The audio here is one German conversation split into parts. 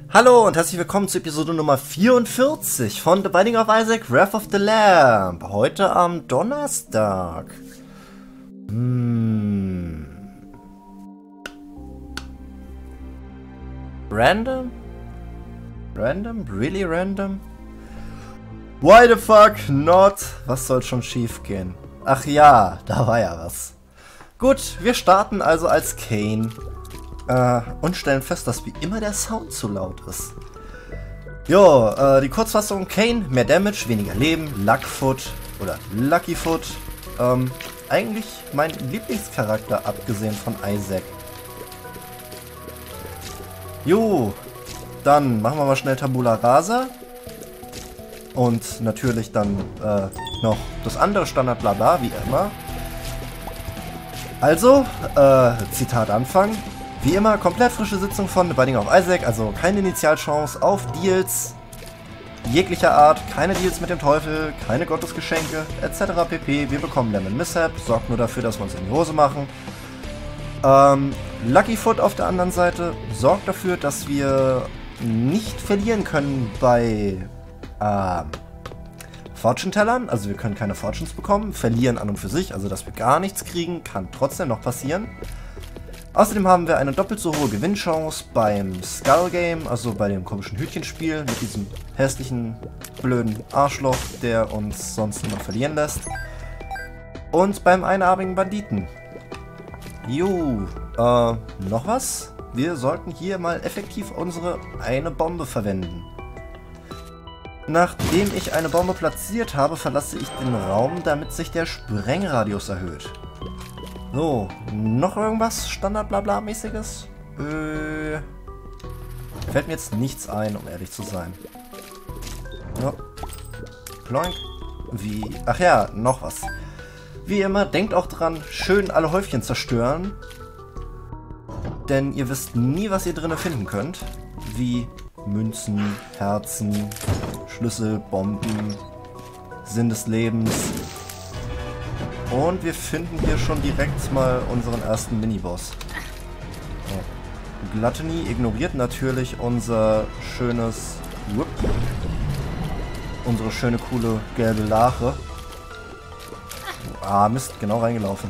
Hallo und herzlich willkommen zu Episode Nummer 44 von The Binding of Isaac Wrath of the Lamb. Heute am Donnerstag. Random? Random? Really random? Why the fuck not? Was soll schon schief gehen? Ach ja, da war ja was. Gut, wir starten also als Cain. Und stellen fest, dass wie immer der Sound zu laut ist. Jo, die Kurzfassung: Cain, mehr Damage, weniger Leben, Luckfoot oder Luckyfoot. Eigentlich mein Lieblingscharakter, abgesehen von Isaac. Jo, dann machen wir mal schnell Tabula Rasa. Und natürlich dann noch das andere Standard Blabla, wie immer. Also, Zitat Anfang. Wie immer, komplett frische Sitzung von The Binding of Isaac, also keine Initialchance auf Deals jeglicher Art, keine Deals mit dem Teufel, keine Gottesgeschenke, etc. pp. Wir bekommen Lemon Mishap, sorgt nur dafür, dass wir uns in die Hose machen. Luckyfoot auf der anderen Seite sorgt dafür, dass wir nicht verlieren können bei Fortune-Tellern, also wir können keine Fortunes bekommen, verlieren an und für sich, also dass wir gar nichts kriegen, kann trotzdem noch passieren. Außerdem haben wir eine doppelt so hohe Gewinnchance beim Skull Game, also bei dem komischen Hütchenspiel mit diesem hässlichen, blöden Arschloch, der uns sonst noch verlieren lässt. Und beim einarmigen Banditen. Jo, noch was? Wir sollten hier mal effektiv unsere eine Bombe verwenden. Nachdem ich eine Bombe platziert habe, verlasse ich den Raum, damit sich der Sprengradius erhöht. So, noch irgendwas Standard-Blabla-mäßiges? Fällt mir jetzt nichts ein, um ehrlich zu sein. Ja. Ploink. Wie? Ach ja, noch was. Wie immer, denkt auch dran, schön alle Häufchen zerstören. Denn ihr wisst nie, was ihr drinnen finden könnt. Wie Münzen, Herzen, Schlüssel, Bomben, Sinn des Lebens. Und wir finden hier schon direkt mal unseren ersten Miniboss. So. Gluttony ignoriert natürlich unser schönes... unsere schöne, coole, gelbe Lache. Ah, Mist, genau reingelaufen.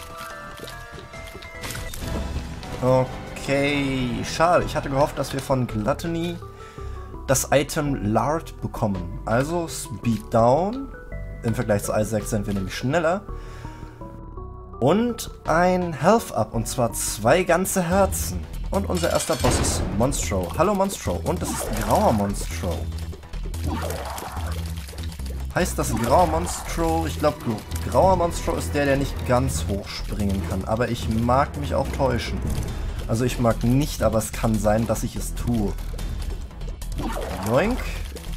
Okay, schade. Ich hatte gehofft, dass wir von Gluttony das Item Lard bekommen. Also Speed Down. Im Vergleich zu Isaac sind wir nämlich schneller. Und ein Health Up, und zwar 2 ganze Herzen. Und unser erster Boss ist Monstro. Hallo Monstro. Und das ist grauer Monstro. Heißt das grauer Monstro? Ich glaube, grauer Monstro ist der nicht ganz hoch springen kann. Aber ich mag mich auch täuschen. Also ich mag nicht, aber es kann sein, dass ich es tue. Joink.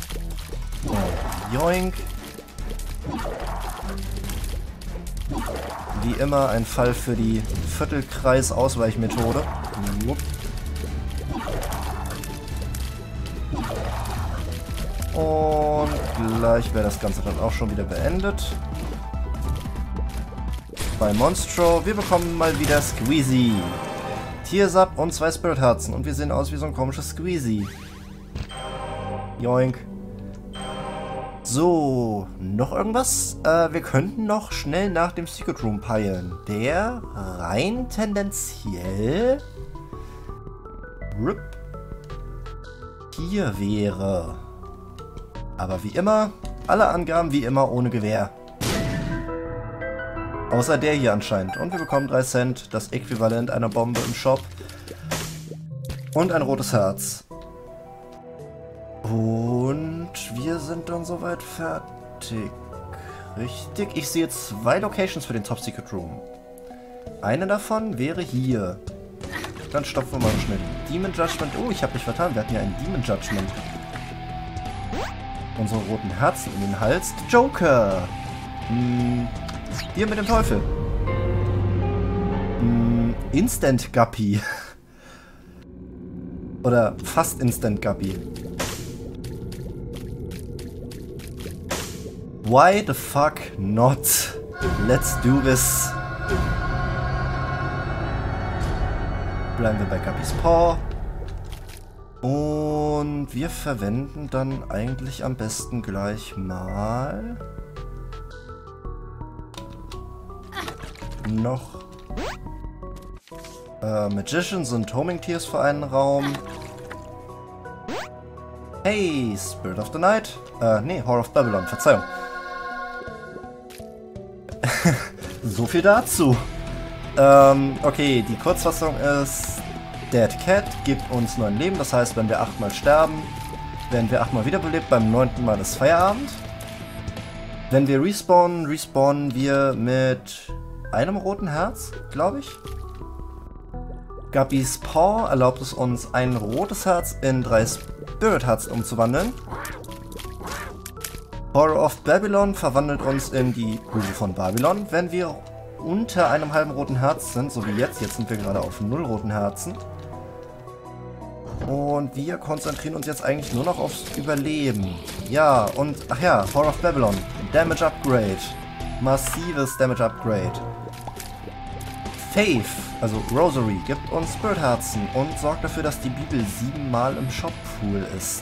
Joink. Wie immer ein Fall für die Viertelkreis-Ausweichmethode. Und gleich wäre das Ganze dann auch schon wieder beendet. Bei Monstro, wir bekommen mal wieder Squeezy. Tears Up und 2 Spirit-Herzen. Und wir sehen aus wie so ein komisches Squeezy. Joink. So, noch irgendwas? Wir könnten noch schnell nach dem Secret Room peilen. Der rein tendenziell hier wäre. Aber wie immer, alle Angaben wie immer ohne Gewähr. Außer der hier anscheinend. Und wir bekommen 3 Cent, das Äquivalent einer Bombe im Shop. Und ein rotes Herz. Und wir sind dann soweit fertig. Richtig. Ich sehe 2 Locations für den Top Secret Room. Eine davon wäre hier. Dann stopfen wir mal schnell die Demon Judgment. Oh, ich habe mich vertan. Wir hatten ja ein Demon Judgment. Unsere roten Herzen in den Hals. Joker. Hier mit dem Teufel. Instant Guppy. Oder fast Instant Guppy. Why the fuck not? Let's do this. Bleiben wir bei Guppys Paw. Und wir verwenden dann eigentlich am besten gleich mal noch Magicians und Homing Tears für einen Raum. Hey, Spirit of the Night. Nee, Whore of Babylon, Verzeihung. So viel dazu. Okay, die Kurzfassung ist: Dead Cat gibt uns 9 Leben. Das heißt, wenn wir 8 Mal sterben, werden wir 8 Mal wiederbelebt. Beim 9. Mal ist Feierabend. Wenn wir respawnen, respawnen wir mit einem roten Herz, glaube ich. Guppys Paw erlaubt es uns, ein rotes Herz in 3 Spirit Herzen umzuwandeln. Whore of Babylon verwandelt uns in die Hure von Babylon, wenn wir unter einem halben roten Herz sind, so wie jetzt. Jetzt sind wir gerade auf 0 roten Herzen. Und wir konzentrieren uns jetzt eigentlich nur noch aufs Überleben. Ja, und, ach ja, Whore of Babylon. Damage Upgrade. Massives Damage Upgrade. Faith, also Rosary, gibt uns Spirit-Herzen und sorgt dafür, dass die Bibel 7 Mal im Shop-Pool ist.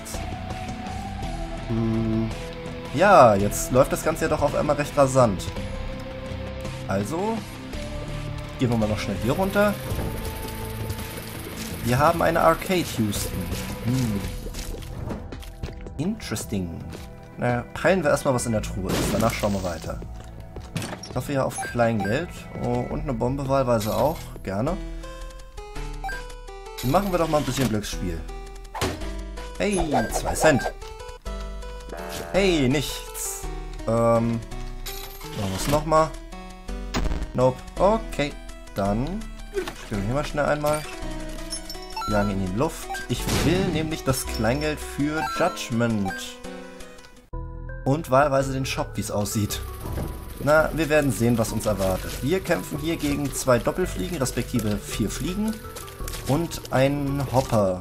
Ja, jetzt läuft das Ganze ja doch auf einmal recht rasant. Also, gehen wir mal noch schnell hier runter. Wir haben eine Arcade Houston. Interesting. Na, peilen wir erstmal, was in der Truhe ist. Danach schauen wir weiter. Ich hoffe ja auf Kleingeld. Oh, und eine Bombe wahlweise auch. Gerne. Machen wir doch mal ein bisschen Glücksspiel. Hey, 2 Cent. Hey, nichts. Machen wir es nochmal. Nope. Okay. Dann spielen wir hier mal schnell einmal. Jagen in die Luft. Ich will nämlich das Kleingeld für Judgment. Und wahlweise den Shop, wie es aussieht. Na, wir werden sehen, was uns erwartet. Wir kämpfen hier gegen 2 Doppelfliegen, respektive 4 Fliegen. Und einen Hopper.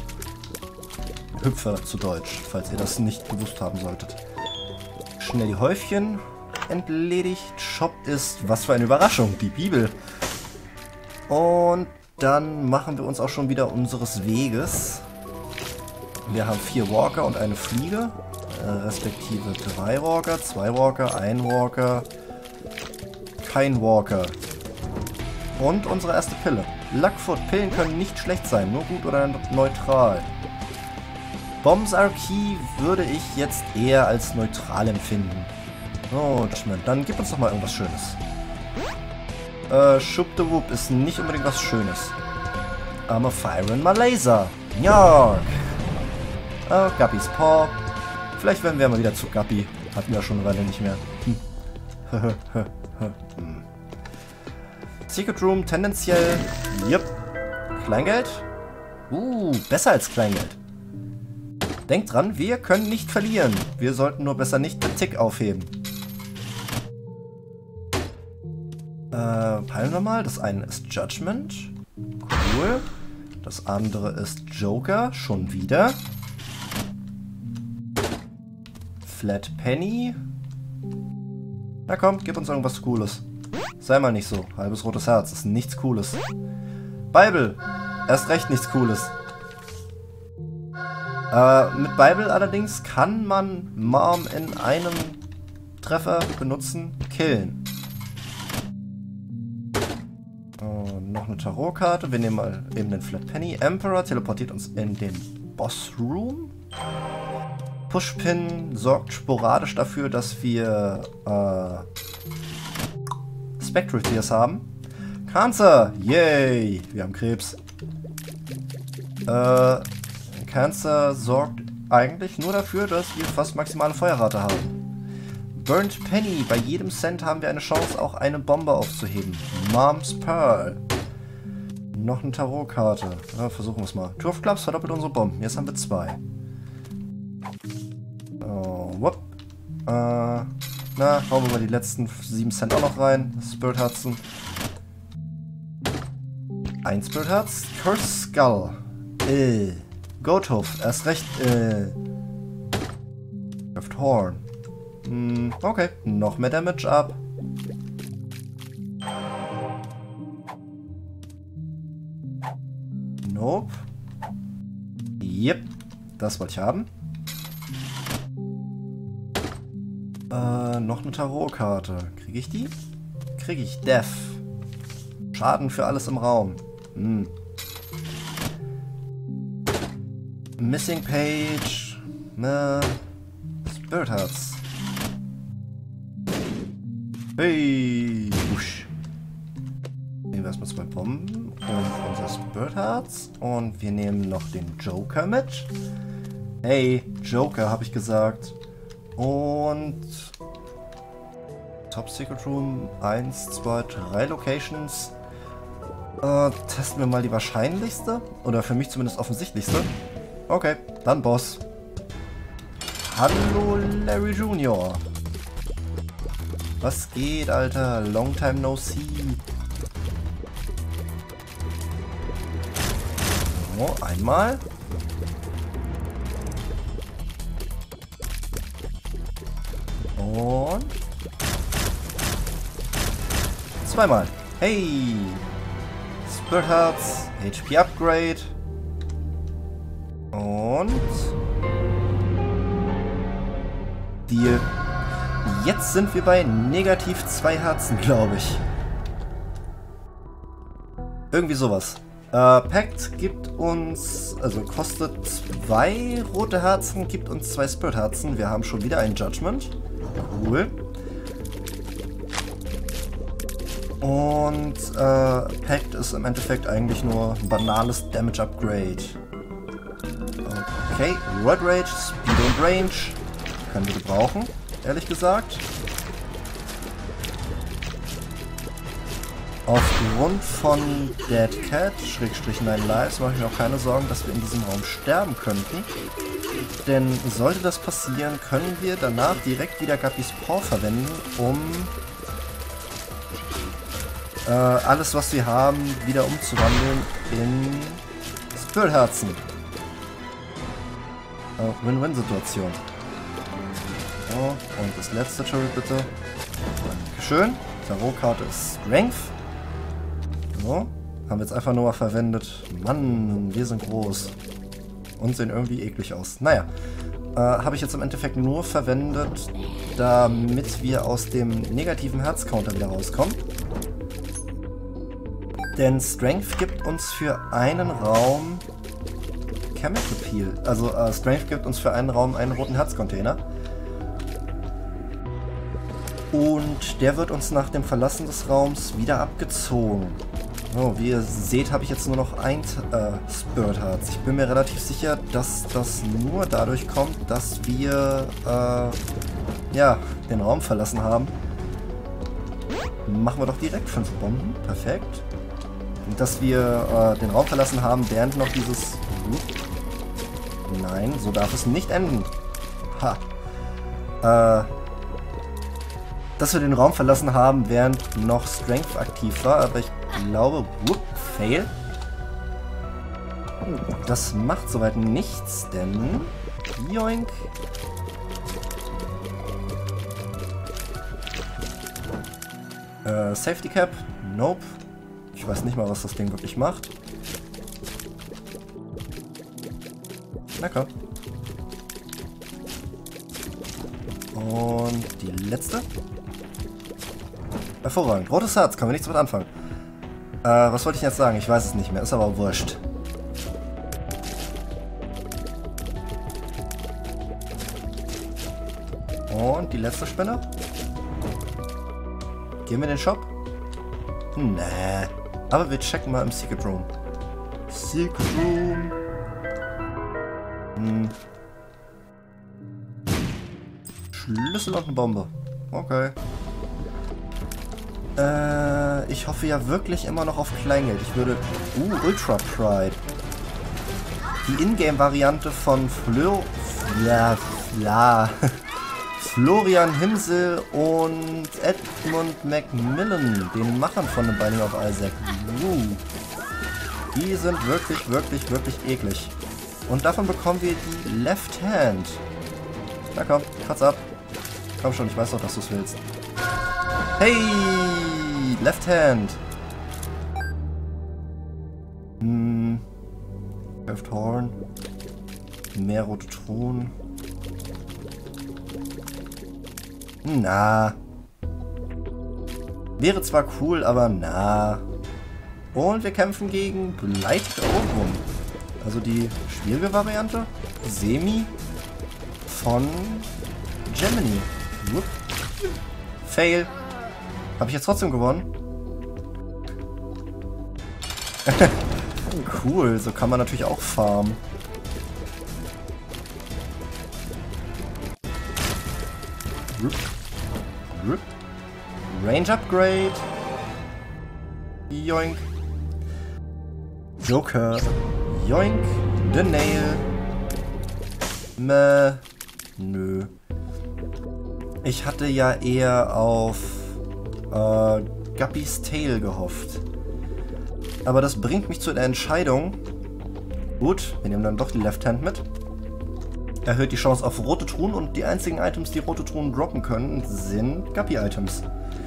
Hüpfer zu Deutsch, falls ihr das nicht gewusst haben solltet. Schnell die Häufchen entledigt. Shop ist, was für eine Überraschung, die Bibel. Und dann machen wir uns auch schon wieder unseres Weges. Wir haben 4 Walker und eine Fliege. Respektive 3 Walker, 2 Walker, 1 Walker, kein Walker. Und unsere erste Pille. Luckfoot, Pillen können nicht schlecht sein, nur gut oder neutral. Bombs are Key würde ich jetzt eher als neutral empfinden. Oh, Judgment, dann gib uns doch mal irgendwas Schönes. Schub de Whoop ist nicht unbedingt was Schönes. Aber Fire in my Laser. Ja. Guppys Paw. Vielleicht werden wir mal wieder zu Guppy. Hatten wir schon eine Weile nicht mehr. Secret Room tendenziell. Yep. Kleingeld? Besser als Kleingeld. Denkt dran, wir können nicht verlieren. Wir sollten nur besser nicht den Tick aufheben. Peilen wir mal. Das eine ist Judgment. Cool. Das andere ist Joker. Schon wieder. Flat Penny. Na komm, gib uns irgendwas Cooles. Sei mal nicht so. Halbes rotes Herz ist nichts Cooles. Bible. Erst recht nichts Cooles. Mit Bible allerdings kann man Mom in einem Treffer benutzen, killen. Noch eine Tarotkarte. Wir nehmen mal eben den Flat Penny. Emperor teleportiert uns in den Boss Room. Pushpin sorgt sporadisch dafür, dass wir Spectral Tears haben. Cancer! Yay! Wir haben Krebs. Cancer sorgt eigentlich nur dafür, dass wir fast maximale Feuerrate haben. Burnt Penny. Bei jedem Cent haben wir eine Chance, auch eine Bombe aufzuheben. Mom's Pearl. Noch eine Tarotkarte. Ja, versuchen wir es mal. Two of Clubs verdoppelt unsere Bomben. Jetzt haben wir 2. Whoop. Na, hauen wir mal die letzten 7 Cent auch noch rein. Spirit Herzen. 1 Spirit Herz. Curse Skull. Goathoof. Erst recht. Curved Horn. Okay. Noch mehr Damage ab. Nope. Yep, das wollte ich haben. Noch eine Tarotkarte. Kriege ich die? Kriege ich. Death. Schaden für alles im Raum. Hm. Missing Page. Spirit Hearts. Hey. Wusch. Nehmen wir erstmal 2 Bomben und unser Spirit Hearts. Und wir nehmen noch den Joker mit. Hey, Joker, habe ich gesagt. Und Top Secret Room 1, 2, 3 Locations. Testen wir mal die wahrscheinlichste. Oder für mich zumindest offensichtlichste. Okay, dann Boss. Hallo Larry Jr. Was geht, Alter? Long time no see. So, einmal. Und zweimal. Hey! Spirit Hearts, HP Upgrade. Und Deal. Jetzt sind wir bei negativ 2 Herzen, glaube ich. Irgendwie sowas. Pact gibt uns, also kostet 2 rote Herzen, gibt uns 2 Spirit Herzen. Wir haben schon wieder ein Judgment. Cool. Und Pact ist im Endeffekt eigentlich nur ein banales Damage Upgrade. Okay, Roid Rage, Speed und Range können wir gebrauchen, ehrlich gesagt. Aufgrund von Dead Cat, / 9 Lives, mache ich mir auch keine Sorgen, dass wir in diesem Raum sterben könnten. Denn sollte das passieren, können wir danach direkt wieder Guppys Paw verwenden, um alles, was wir haben, wieder umzuwandeln in Spirit Herzen. Win-Win-Situation. So, und das letzte Turret bitte. Dankeschön. Tarotkarte ist Strength. So, haben wir jetzt einfach nur mal verwendet. Mann, wir sind groß. Und sehen irgendwie eklig aus. Naja, habe ich jetzt im Endeffekt nur verwendet, damit wir aus dem negativen Herzcounter wieder rauskommen. Denn Strength gibt uns für einen Raum Chemical Peel. Also Strength gibt uns für einen Raum einen roten Herzcontainer. Und der wird uns nach dem Verlassen des Raums wieder abgezogen. So, wie ihr seht, habe ich jetzt nur noch ein Spirit Hearts. Ich bin mir relativ sicher, dass das nur dadurch kommt, dass wir ja, den Raum verlassen haben. Machen wir doch direkt 5 Bomben. Perfekt. Und dass wir den Raum verlassen haben, während noch dieses... Nein, so darf es nicht enden. Ha. Dass wir den Raum verlassen haben, während noch Strength aktiv war, aber ich glaube, Fail. Das macht soweit nichts, denn... Joink. Safety Cap? Nope. Ich weiß nicht mal, was das Ding wirklich macht. Na komm. Und die letzte. Hervorragend. Rotes Herz, können wir nichts mit anfangen. Was wollte ich jetzt sagen? Ich weiß es nicht mehr, ist aber wurscht. Und die letzte Spinne. Gehen wir in den Shop? Nee. Aber wir checken mal im Secret Room. Secret Room. Schlüssel und eine Bombe. Okay. Ich hoffe ja wirklich immer noch auf Kleingeld. Ich würde... Ultra Pride. Die Ingame-Variante von Florian Himsel und Edmund Macmillan, den Machern von The Binding of Isaac. Die sind wirklich, wirklich, wirklich eklig. Und davon bekommen wir die Left Hand. Na komm, kratz ab. Komm schon, ich weiß doch, dass du es willst. Hey! Left Hand. Curved Horn. Mehr rote Truhen. Na. Wäre zwar cool, aber na. Und wir kämpfen gegen Blighted Ogrum. Also die schwierige Variante. Semi von Gemini. Whoop. Fail. Habe ich jetzt trotzdem gewonnen? Cool, so kann man natürlich auch farmen. Range Upgrade. Yoink. Joker. Yoink. The Nail. Nö. Ich hatte ja eher auf Guppys Tail gehofft. Aber das bringt mich zu der Entscheidung. Gut, wir nehmen dann doch die Left Hand mit. Erhöht die Chance auf rote Truhen und die einzigen Items, die rote Truhen droppen können, sind Guppy-Items.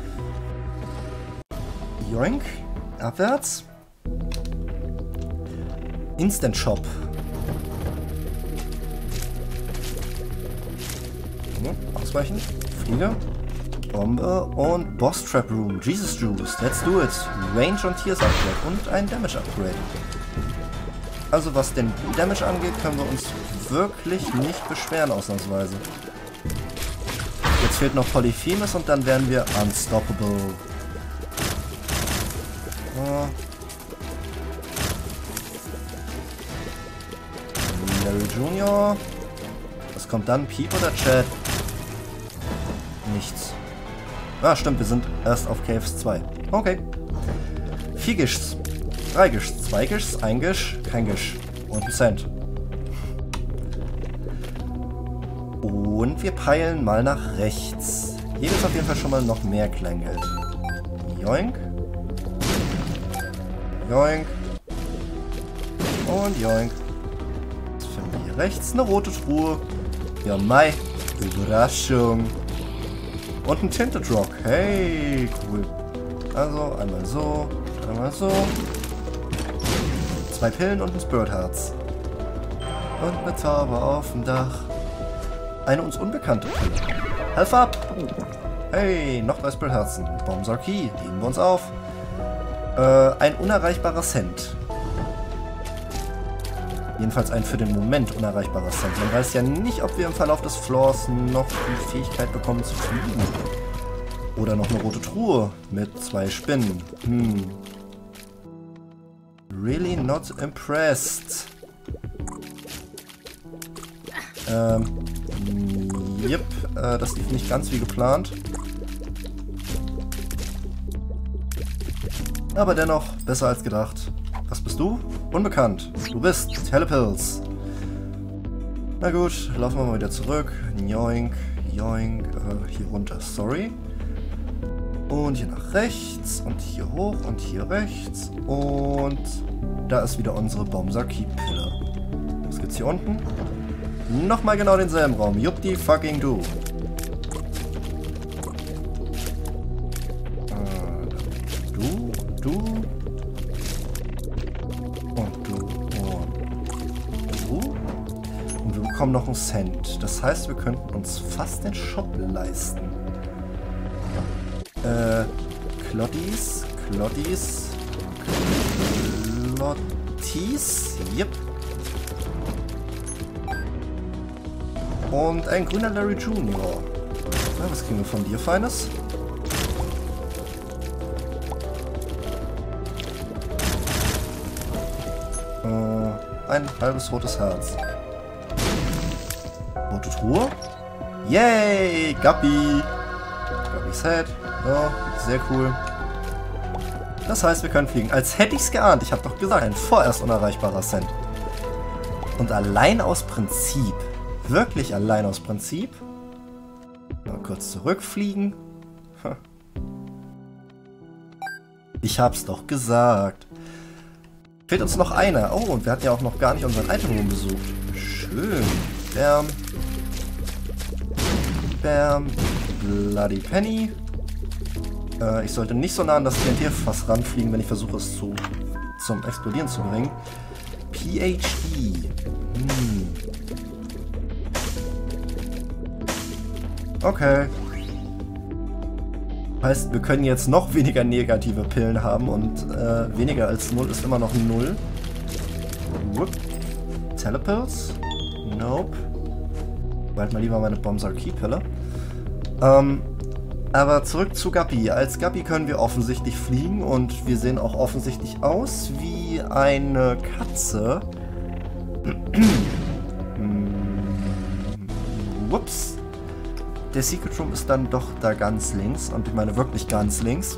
Joink. Abwärts. Instant Shop. Ausweichen. Fliege. Bombe und Boss Trap Room. Jesus Juice. Let's do it. Range und Tears Upgrade und ein Damage Upgrade. Also was den Damage angeht, können wir uns wirklich nicht beschweren ausnahmsweise. Jetzt fehlt noch Polyphemus und dann werden wir unstoppable. Oh. Larry Junior. Was kommt dann? Piep oder Chat? Nichts. Ah, stimmt, wir sind erst auf KFs 2. Okay. 4 Gishs, 3 Gishs, 2 Gishs, 1 Gish, kein Gish. Und ein Cent. Und wir peilen mal nach rechts. Hier ist auf jeden Fall schon mal noch mehr Kleingeld. Joink. Joink. Und joink. Jetzt finden wir hier rechts eine rote Truhe. Ja, Mai. Überraschung. Und ein Tinted Rock. Hey, cool. Also, einmal so, einmal so. 2 Pillen und ein Spirit Hearts. Und eine Zauber auf dem Dach. Eine uns unbekannte Pille. Helf up! Hey, noch 3 Spirit Herzen. Bombsar Key, heben wir uns auf. Ein unerreichbarer Cent. Jedenfalls ein für den Moment unerreichbarer Cent. Man weiß ja nicht, ob wir im Verlauf des Floors noch die Fähigkeit bekommen zu fliegen. Oder noch eine rote Truhe mit 2 Spinnen. Really not impressed. Yep, das lief nicht ganz wie geplant. Aber dennoch besser als gedacht. Was bist du? Unbekannt. Du bist Telepills. Na gut, laufen wir mal wieder zurück. Joink, joink, hier runter, sorry. Und hier nach rechts und hier hoch und hier rechts. Und da ist wieder unsere Bombsar Key-Pille. Was gibt's hier unten? Nochmal genau denselben Raum. Juppdi fucking du. Du. Und du. Und du. Und wir bekommen noch einen Cent. Das heißt, wir könnten uns fast den Shop leisten. Klotties. Yep. Und ein grüner Larry Junior. Na, was kriegen wir von dir, Feines? Ein halbes rotes Herz. Rote Truhe. Yay! Guppy! Guppys Head. Ja, sehr cool. Das heißt, wir können fliegen. Als hätte ich es geahnt. Ich habe doch gesagt, ein vorerst unerreichbarer Cent. Und allein aus Prinzip. Wirklich allein aus Prinzip. Mal kurz zurückfliegen. Ich hab's doch gesagt. Fehlt uns noch einer. Oh, und wir hatten ja auch noch gar nicht unseren Item Room besucht. Schön. Bam. Bam. Bloody Penny. Ich sollte nicht so nah an das TNT-Fass ranfliegen, wenn ich versuche, es zum Explodieren zu bringen. PhD. Okay. Heißt, wir können jetzt noch weniger negative Pillen haben und weniger als 0 ist immer noch 0. Whoop. Telepills? Nope. Bald mal lieber meine Bombsar-Key-Pille. Aber zurück zu Guppy. Als Guppy können wir offensichtlich fliegen und wir sehen auch offensichtlich aus wie eine Katze. Whoops. Der Secret Room ist dann doch da ganz links und ich meine wirklich ganz links.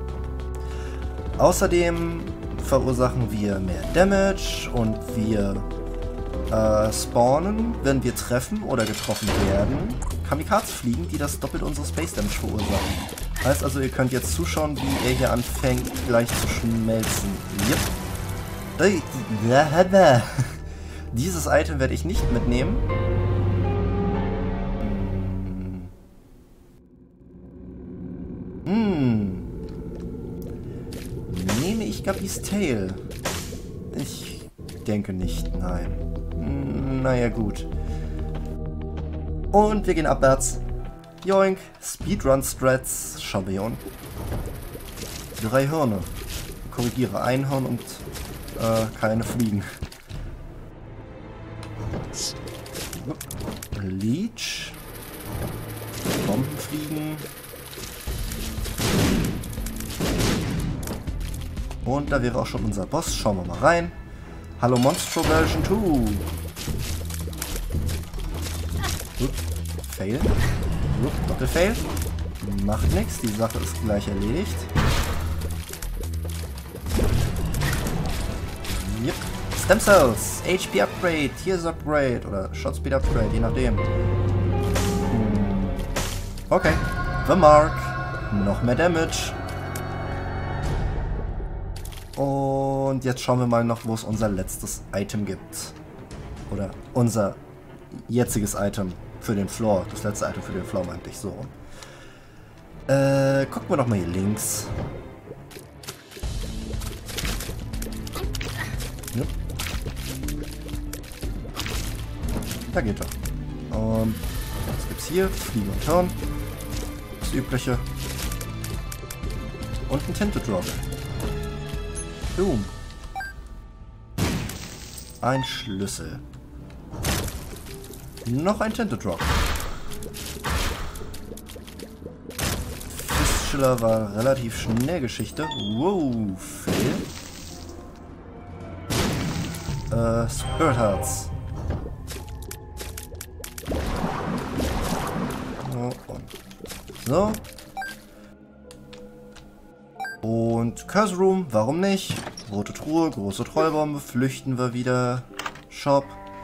Außerdem verursachen wir mehr Damage und wir spawnen, wenn wir treffen oder getroffen werden, Kamikaze fliegen, die das doppelt unsere Space Damage verursachen. Heißt also, ihr könnt jetzt zuschauen, wie er hier anfängt gleich zu schmelzen. Yep. Dieses Item werde ich nicht mitnehmen. Nehme ich Guppys Tail? Ich denke nicht, nein. Naja, gut. Und wir gehen abwärts. Joink, Speedrun-Strats, Champion. 3 Hirne. Korrigiere, ein Hirn und keine Fliegen. Leech. Bombenfliegen. Und da wäre auch schon unser Boss. Schauen wir mal rein. Hallo Monstro Version 2. Fail. Doppelfail. Macht nichts. Die Sache ist gleich erledigt. Yep. Stem Cells. HP Upgrade. Tears Upgrade. Oder Shot Speed Upgrade. Je nachdem. Okay. The Mark. Noch mehr Damage. Und jetzt schauen wir mal noch, wo es unser letztes Item gibt. Oder unser jetziges Item für den Floor. Das letzte Item für den Floor meinte ich so. Gucken wir doch mal hier links. Ja. Da geht er. Und was gibt's hier? Fliegen und Turn. Das Übliche. Und ein Tinte Drop. Boom. Ein Schlüssel. Noch ein Tinte Drop. Fistschiller war relativ schnell Geschichte. Wow, Fail. Spirit Hearts. So. Und Curse Room, warum nicht? Rote Truhe, große Trollbombe, flüchten wir wieder. Shop.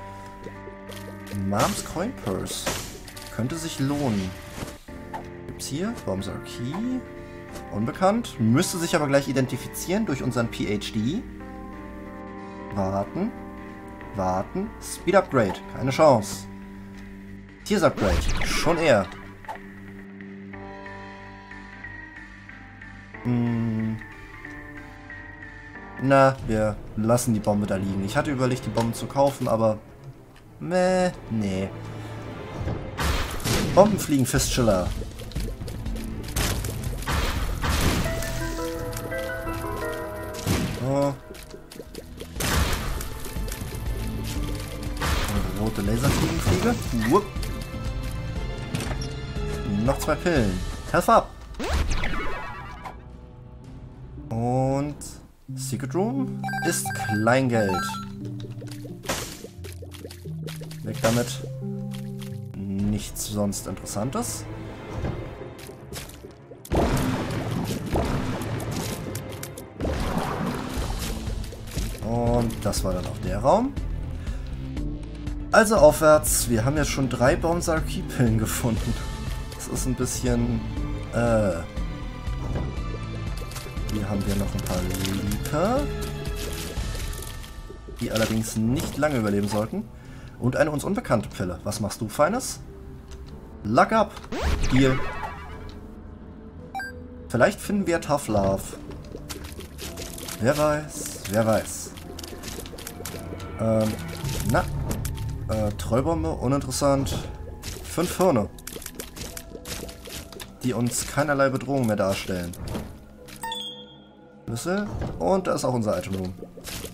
Moms Coin Purse. Könnte sich lohnen. Gibt's hier? Bombsar Key. Unbekannt. Müsste sich aber gleich identifizieren durch unseren PhD. Warten. Warten. Speed Upgrade. Keine Chance. Tears Upgrade. Schon eher. Na, wir lassen die Bombe da liegen. Ich hatte überlegt, die Bombe zu kaufen, aber... nee. Bomben fliegen, Fistschiller. So. Eine rote Laserfliegenfliege. Whoop. Noch 2 Pillen. Health up. Und... Secret Room ist Kleingeld. Weg damit. Nichts sonst Interessantes. Und das war dann auch der Raum. Also aufwärts. Wir haben ja schon 3 Bombsar Key-Pillen gefunden. Das ist ein bisschen... Hier haben wir noch ein paar Leaper, die allerdings nicht lange überleben sollten. Und eine uns unbekannte Pille. Was machst du, Feines? Luck up! Hier. Vielleicht finden wir Tough Love. Wer weiß, wer weiß. Na. Trollbombe, uninteressant. 5 Hirne. Die uns keinerlei Bedrohung mehr darstellen. Schlüssel. Und da ist auch unser Item Room.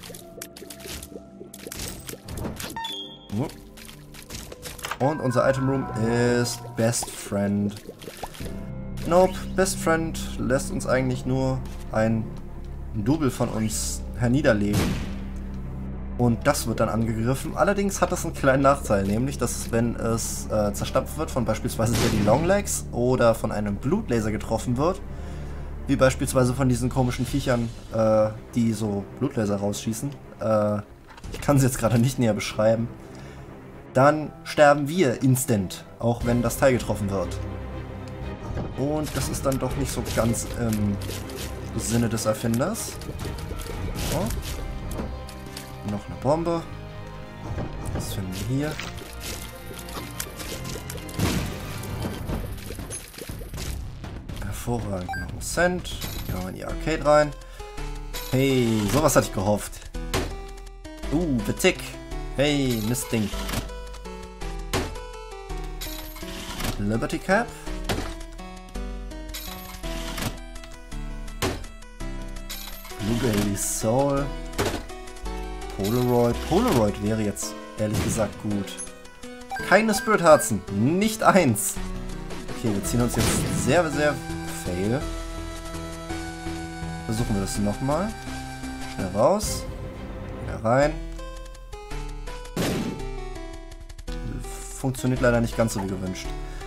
Und unser Item Room ist Best Friend. Nope, Best Friend lässt uns eigentlich nur ein Double von uns herniederlegen. Und das wird dann angegriffen. Allerdings hat das einen kleinen Nachteil, nämlich, dass wenn es zerstapft wird von beispielsweise die Longlegs oder von einem Blutlaser getroffen wird, wie beispielsweise von diesen komischen Viechern, die so Blutlaser rausschießen, ich kann sie jetzt gerade nicht näher beschreiben, dann sterben wir instant, auch wenn das Teil getroffen wird. Und das ist dann doch nicht so ganz im Sinne des Erfinders. So. Noch eine Bombe. Was finden wir hier? Hervorragend. Noch ein Cent. Gehen wir in die Arcade rein. Hey, sowas hatte ich gehofft. The Tick. Hey, Mistding. Liberty Cap. Blueberry Soul. Polaroid. Polaroid wäre jetzt ehrlich gesagt gut. Keine Spirit Herzen. Nicht eins. Okay, wir ziehen uns jetzt sehr, sehr fail. Versuchen wir das nochmal. Schnell raus. Wieder rein. Funktioniert leider nicht ganz so wie gewünscht.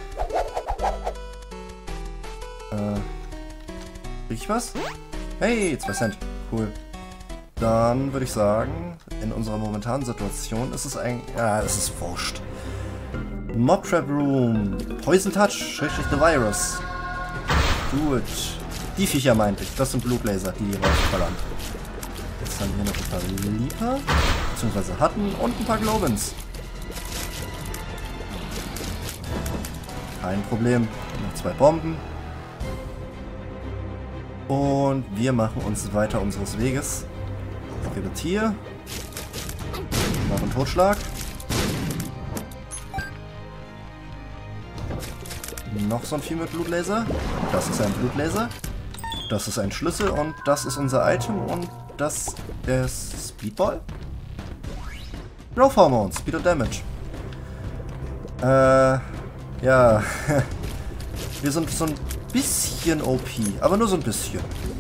Krieg ich was? Hey, 2 Cent. Cool. Dann würde ich sagen, in unserer momentanen Situation ist es eigentlich... Ja, es ist wurscht. Mob Trap Room. Poison Touch. Schrägstrich The Virus. Gut. Die Viecher meinte ich. Das sind Blutlaser, die rausballern. Jetzt haben wir noch ein paar Leaper. Beziehungsweise hatten. Und ein paar Globins. Kein Problem. Noch 2 Bomben. Und wir machen uns weiter unseres Weges. Hier. Noch ein Totschlag. Noch so ein Vieh mit Blutlaser. Das ist ein Blutlaser. Das ist ein Schlüssel und das ist unser Item und das ist Speedball. Growth Hormone, Speed und Damage. Ja. Wir sind so ein bisschen OP, aber nur so ein bisschen.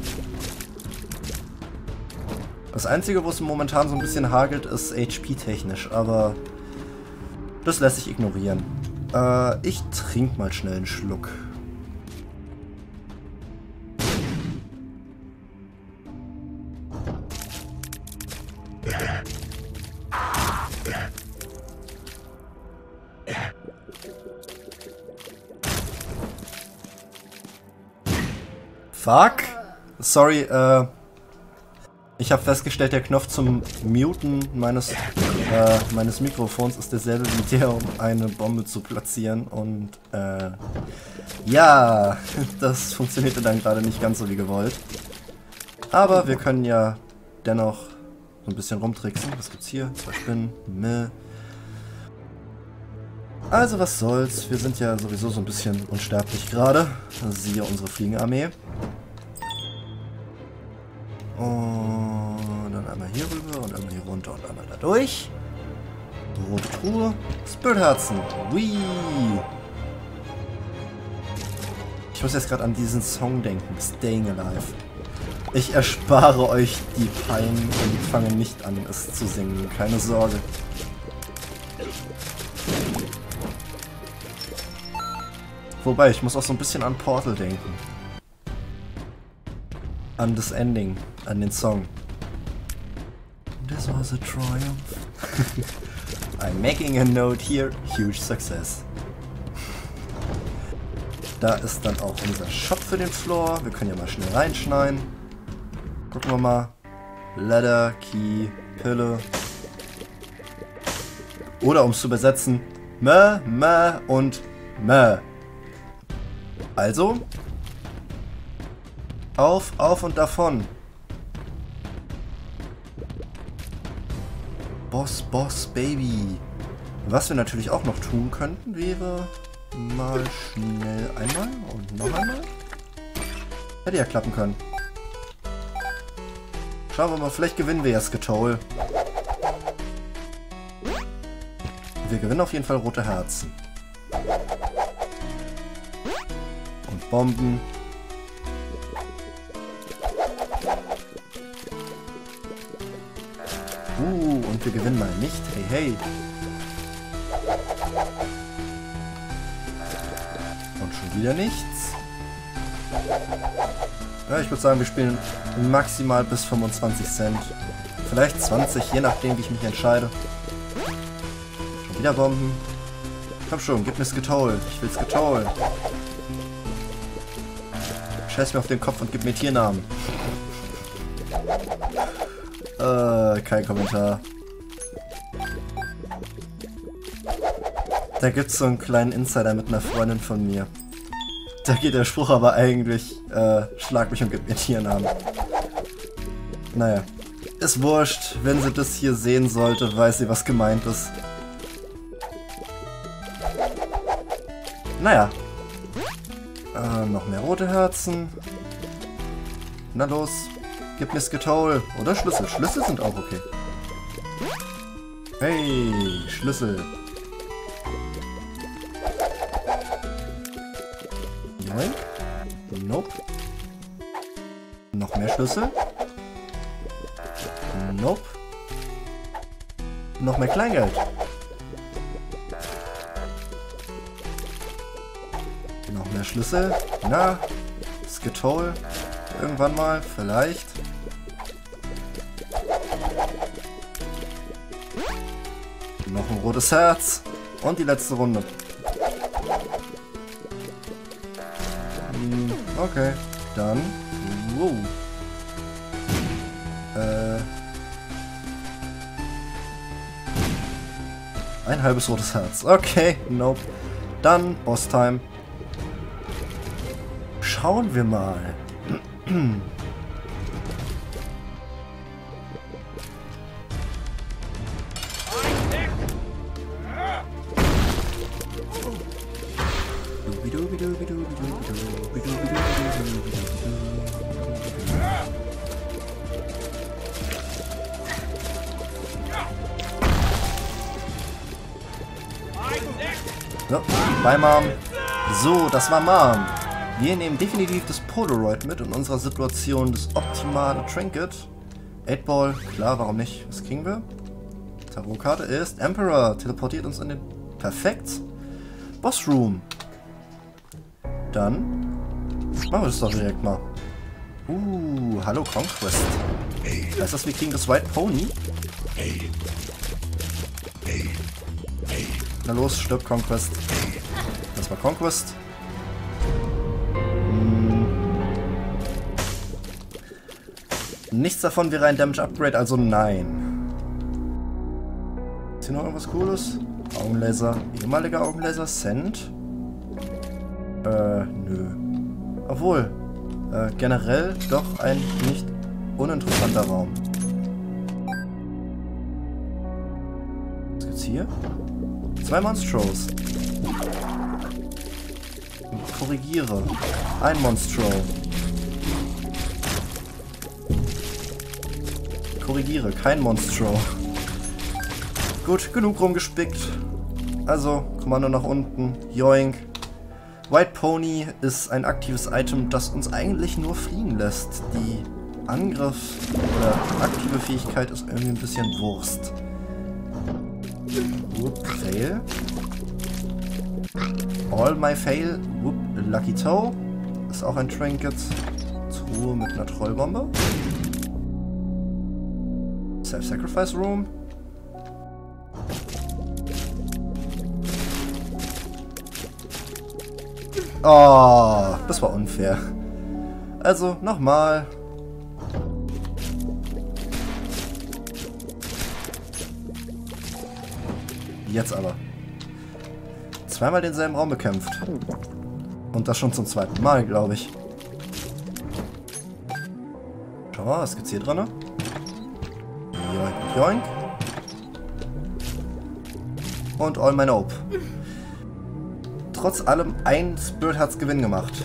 Das Einzige, wo es momentan so ein bisschen hagelt, ist HP-technisch, aber das lässt sich ignorieren. Ich trinke mal schnell einen Schluck. Fuck. Sorry, ich habe festgestellt, der Knopf zum Muten meines Mikrofons ist derselbe wie der, um eine Bombe zu platzieren. Und ja, das funktionierte dann gerade nicht ganz so wie gewollt. Aber wir können ja dennoch so ein bisschen rumtricksen. Was gibt's hier? 2 Spinnen. Meh. Also was soll's. Wir sind ja sowieso so ein bisschen unsterblich gerade. Siehe unsere Fliegenarmee. Und dann einmal hier rüber und einmal hier runter und einmal da durch. Rote Truhe. Spiritherzen. Whee! Ich muss jetzt gerade an diesen Song denken. Staying Alive. Ich erspare euch die Pein und fange nicht an, es zu singen. Keine Sorge. Wobei, ich muss auch so ein bisschen an Portal denken. An das Ending, an den Song. This was a triumph. I'm making a note here. Huge success. Da ist dann auch unser Shop für den Floor. Wir können ja mal schnell reinschneiden. Gucken wir mal. Ladder, Key, Pille. Oder um es zu übersetzen, Mö, Mö und Mö. Also, auf und davon. Boss, Baby. Was wir natürlich auch noch tun könnten, wäre mal schnell einmal und noch einmal. Hätte ja klappen können. Schauen wir mal, vielleicht gewinnen wir ja Skatoll. Wir gewinnen auf jeden Fall rote Herzen. Und Bomben. Und wir gewinnen mal nicht. Hey, hey. Und schon wieder nichts. Ja, ich würde sagen, wir spielen maximal bis 25 Cent. Vielleicht 20, je nachdem, wie ich mich entscheide. Schon wieder Bomben. Komm schon, gib mir Skatoll. Ich will Skatoll. Scheiß mir auf den Kopf und gib mir Tiernamen. Kein Kommentar. Da gibt's so einen kleinen Insider mit einer Freundin von mir. Da geht der Spruch aber eigentlich, schlag mich und gib mir Tiernamen. Naja, ist wurscht. Wenn sie das hier sehen sollte, weiß sie, was gemeint ist. Naja. Noch mehr rote Herzen. Na los. Gib mir Skatoll. Oder Schlüssel. Schlüssel sind auch okay. Hey, Schlüssel. Nein. Nope. Noch mehr Schlüssel. Nope. Noch mehr Kleingeld. Noch mehr Schlüssel. Na, Skatoll. Irgendwann mal, vielleicht. Noch ein rotes Herz. Und die letzte Runde. Okay, dann. Wow. Ein halbes rotes Herz. Okay, nope. Dann Boss-Time. Schauen wir mal. So, bei Mom. So, das war Mom. Wir nehmen definitiv das Polaroid mit in unserer Situation das optimale Trinket. 8-Ball, klar, warum nicht? Was kriegen wir? Tarotkarte ist Emperor. Teleportiert uns in den... Perfekt. Boss Room. Dann machen wir das doch direkt mal. Hallo Conquest. Heißt das, wir kriegen das White Pony? Na los, stirb Conquest. Das war Conquest. Nichts davon wäre ein Damage Upgrade, also nein. Ist hier noch irgendwas Cooles? Augenlaser. Ehemaliger Augenlaser. Send. Nö. Obwohl, generell doch ein nicht uninteressanter Raum. Was gibt's hier? 2 Monstros. Korrigiere. Ein Monstro. Korrigiere. Kein Monstro. Gut, genug rumgespickt. Also, Kommando nach unten. Yoink. White Pony ist ein aktives Item, das uns eigentlich nur fliegen lässt. Die Angriff- oder aktive Fähigkeit ist irgendwie ein bisschen Wurst. Whoop, fail. All my fail. Whoop, Lucky Toe. Ist auch ein Trinket. Truhe mit einer Trollbombe. Self-Sacrifice Room. Oh, das war unfair. Also, nochmal. Jetzt aber. Zweimal denselben Raum bekämpft. Und das schon zum zweiten Mal, glaube ich. Schau mal, was gibt's hier drin? Joink, joink. Und All My Nope. Trotz allem ein Spirit hat's Gewinn gemacht.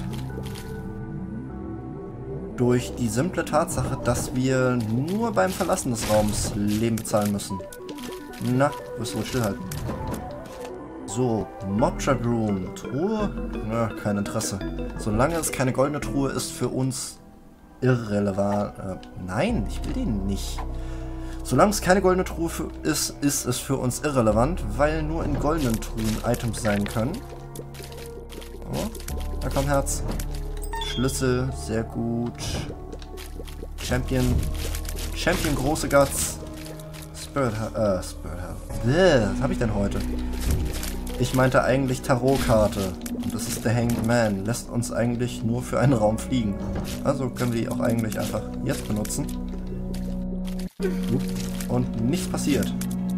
Durch die simple Tatsache, dass wir nur beim Verlassen des Raums Leben bezahlen müssen. Na, wirst du wohl stillhalten. So, Mobtrap Room, Truhe? Na, kein Interesse. Solange es keine goldene Truhe ist, für uns irrelevant. Nein, ich will den nicht. Solange es keine goldene Truhe ist, ist es für uns irrelevant, weil nur in goldenen Truhen Items sein können. Oh, da kommt Herz. Schlüssel, sehr gut. Champion, große Guts. Spirit was habe ich denn heute? Ich meinte eigentlich Tarotkarte. Und das ist der Hanged Man. Lässt uns eigentlich nur für einen Raum fliegen. Also können wir die auch eigentlich einfach jetzt benutzen. Und nichts passiert.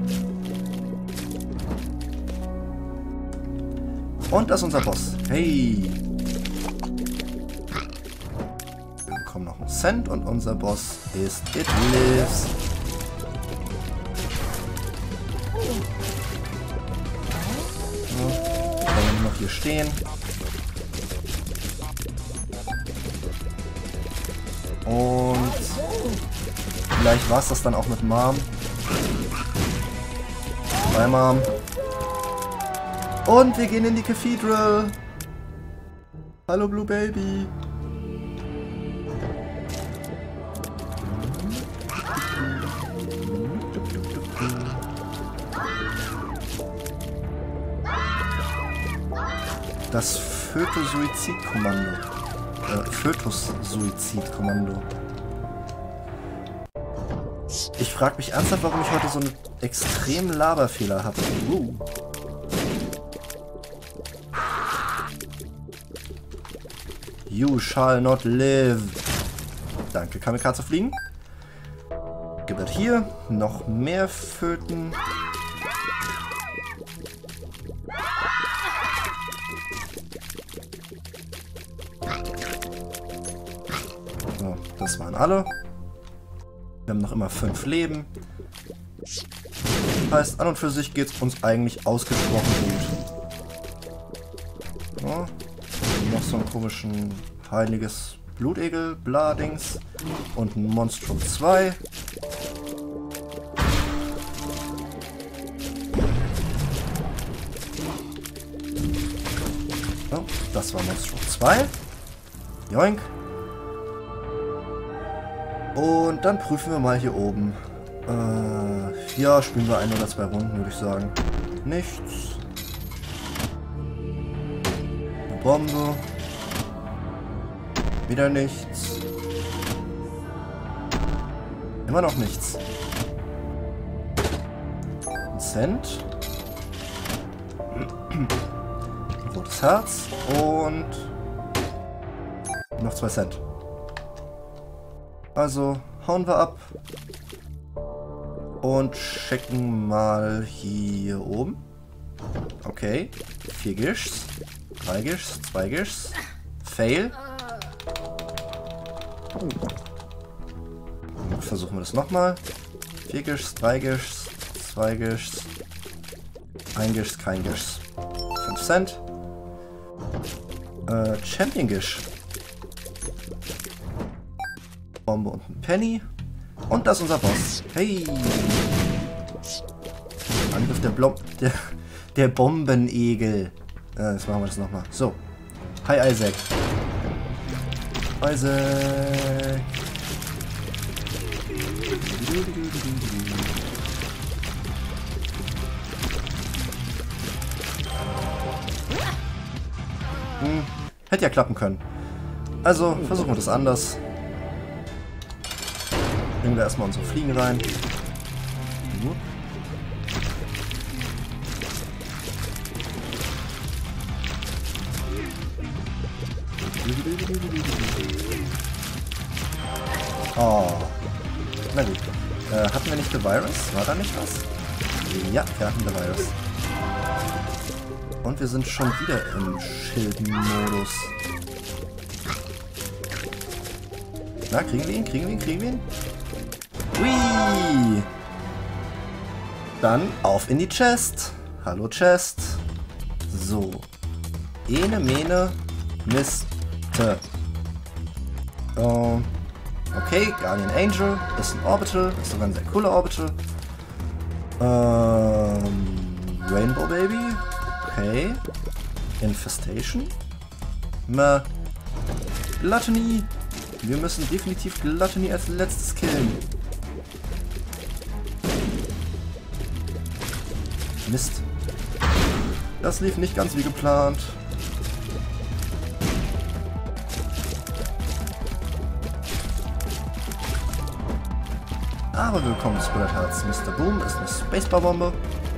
Und das ist unser Boss. Hey! Wir bekommen noch einen Cent und unser Boss ist It Lives. So, können wir noch hier stehen. Und vielleicht war es das dann auch mit Mom. Bye, Mom. Und wir gehen in die Cathedral. Hallo, Blue Baby. Das Fötus-Suizid-Kommando. Fötus-Suizid-Kommando. Ich frage mich ernsthaft, warum ich heute so einen extremen Laberfehler habe. You shall not live. Danke, Kamikaze fliegen. Gibt es hier noch mehr Föten. So, das waren alle. Wir haben noch immer 5 Leben. Heißt, an und für sich geht es uns eigentlich ausgesprochen gut. So. Noch so einen komischen heiliges Blutegel, Bladings und ein Monstrum 2. So, das war Monstrum 2. Joink. Und dann prüfen wir mal hier oben. Ja, spielen wir 1 oder 2 Runden, würde ich sagen. Nichts. Eine Bombe. Wieder nichts. Immer noch nichts. Ein Cent. Ein rotes Herz. Und noch 2 Cent. Also hauen wir ab. Und checken mal hier oben. Okay. 4 Gishs. 3 Gishs. 2 Gishs. Fail. Versuchen wir das nochmal. 4 Gishs, 3 Gishs, 2 Gishs, 1 Gish, kein Gish. 5 Cent. Champion Gish. Bombe und ein Penny. Und das ist unser Boss. Hey! Angriff der Bombenegel. Jetzt machen wir das nochmal. So. Hi Isaac. Isaac. Hätte ja klappen können. Also versuchen wir das anders. Bringen wir erstmal unsere Fliegen rein. Oh. Na gut. Hatten wir nicht The Virus? War da nicht was? Ja, wir hatten The Virus. Und wir sind schon wieder im Schildenmodus. Na, kriegen wir ihn? Kriegen wir ihn? Kriegen wir ihn? Hui! Dann auf in die Chest. Hallo Chest. So. Ene, Mene, Miste. Okay, Guardian Angel. Ist ein Orbital. Ist sogar ein sehr cooler Orbital. Rainbow Baby. Okay. Infestation. Gluttony. Wir müssen definitiv Gluttony als letztes killen. Mist. Das lief nicht ganz wie geplant. Aber willkommen zu Spirit Hearts. Mr. Boom ist eine Spacebar-Bombe.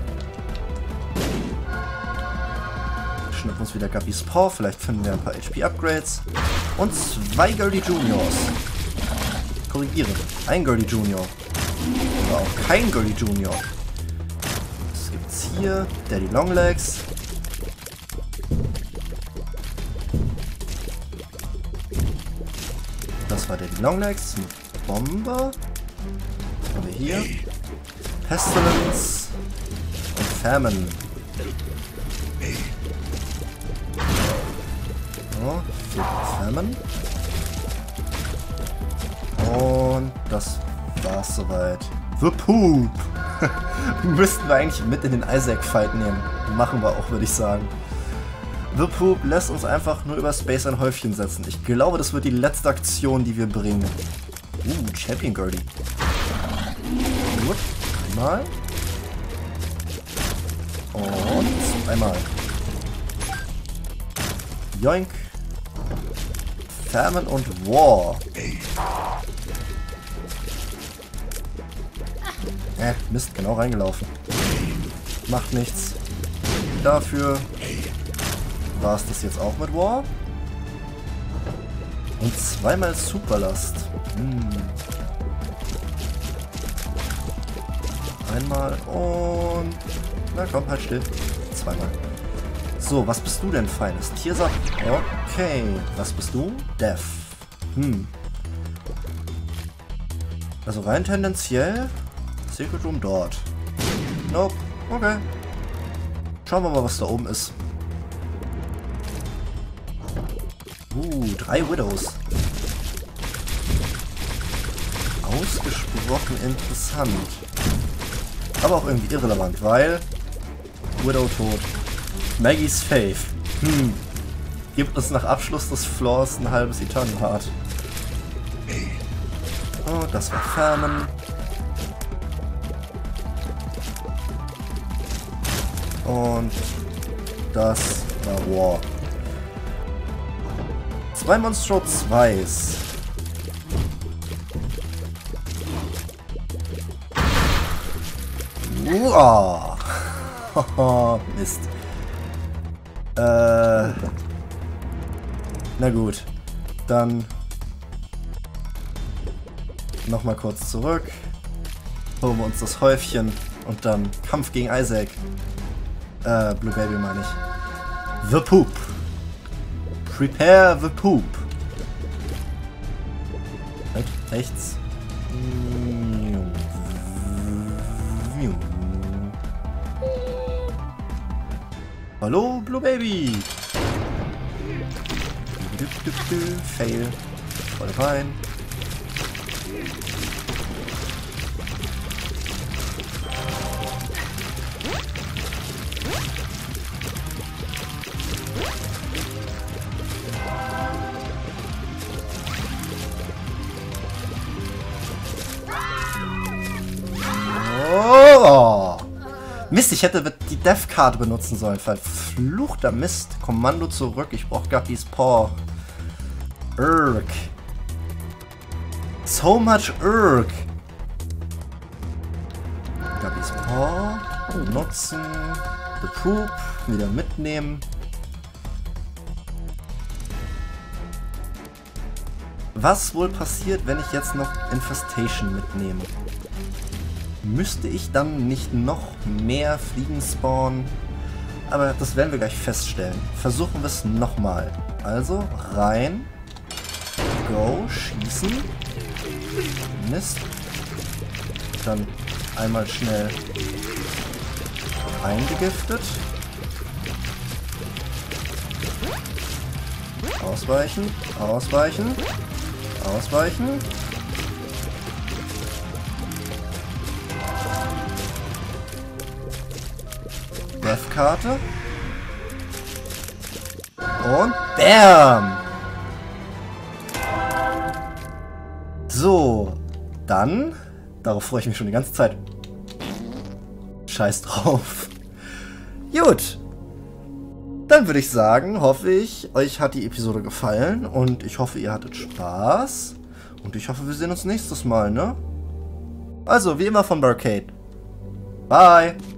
Schnappen uns wieder Gabby's Paw. Vielleicht finden wir ein paar HP-Upgrades. Und 2 Gurley Juniors. Korrigiere. Ein Gurley Junior. Oder auch kein Gurley Junior. Was gibt's hier? Daddy Longlegs. Das war Daddy Longlegs. Bombe. Haben wir hier. Pestilence. Und Famine. So, fehlt Famine. Und das war's soweit. The Poop! Müssten wir eigentlich mit in den Isaac-Fight nehmen. Machen wir auch, würde ich sagen. The Poop lässt uns einfach nur über Space ein Häufchen setzen. Ich glaube, das wird die letzte Aktion, die wir bringen. Champion Gurley. Gut, einmal. Und einmal. Joink. Famine und War. Mist, genau reingelaufen. Macht nichts. Dafür war es das jetzt auch mit War. Und zweimal Superlast. Einmal und... Na komm, halt still. Zweimal. So, was bist du denn, feines Tiersack? Okay. Was bist du? Death. Also rein tendenziell... Secret Room dort. Nope. Okay. Schauen wir mal, was da oben ist. 3 Widows. Ausgesprochen interessant. Aber auch irgendwie irrelevant, weil... Widow tot. Maggie's Faith. Gibt uns nach Abschluss des Floors ein halbes Eternal Heart. Oh, das war Famine. Und das war War. 2 Monstro 2s. Mist. Na gut. Dann nochmal kurz zurück. Holen wir uns das Häufchen und dann Kampf gegen Isaac. Blue Baby meine ich. The Poop. Prepare the Poop. Halt, rechts. Hallo, Blue Baby. Fail. Voll rein. Mist, ich hätte die Death Card benutzen sollen. Verfluchter Mist. Kommando zurück. Ich brauche Gabby's Paw. Urk. So much Urk. Gabby's Paw. Nutzen. The Poop. Wieder mitnehmen. Was wohl passiert, wenn ich jetzt noch Infestation mitnehme? Müsste ich dann nicht noch mehr Fliegen spawnen? Aber das werden wir gleich feststellen. Versuchen wir es nochmal. Also rein. Go. Schießen. Mist. Dann einmal schnell Eingegiftet. Ausweichen, ausweichen, ausweichen. Death-Karte. Und BAM! So, dann, darauf freue ich mich schon die ganze Zeit. Scheiß drauf. Gut. Dann würde ich sagen, hoffe ich, euch hat die Episode gefallen und ich hoffe, ihr hattet Spaß. Und ich hoffe, wir sehen uns nächstes Mal, ne? Also, wie immer von Barcade. Bye!